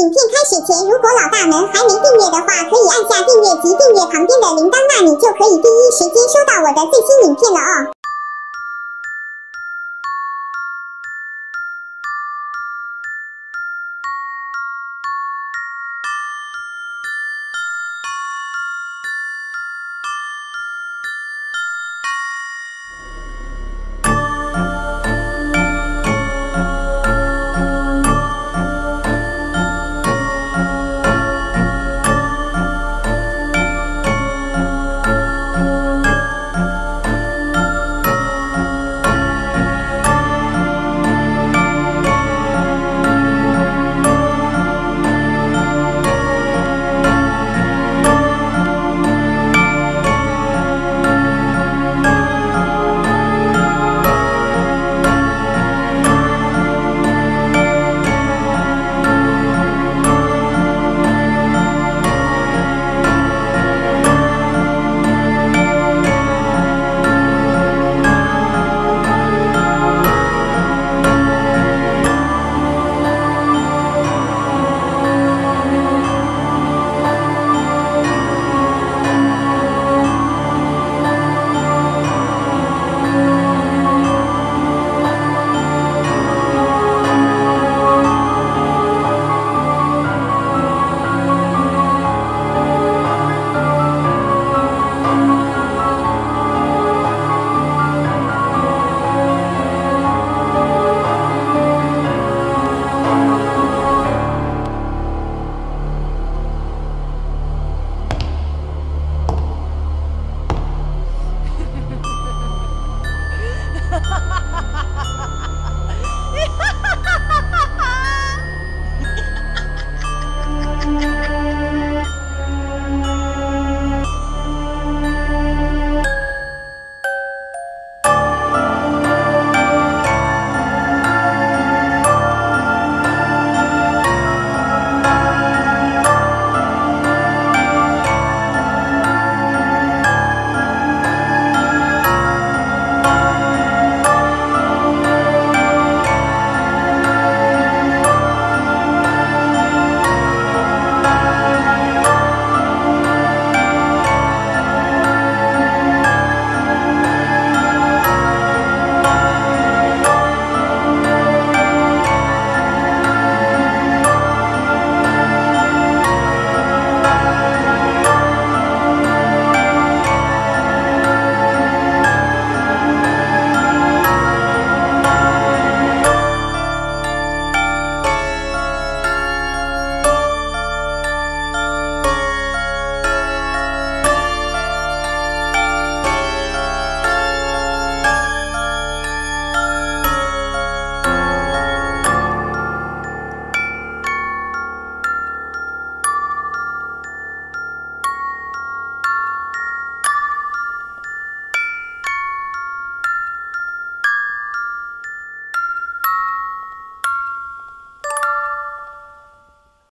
影片开始前，如果老大们还没订阅的话，可以按下订阅及订阅旁边的铃铛，那你就可以第一时间收到我的最新影片了哦。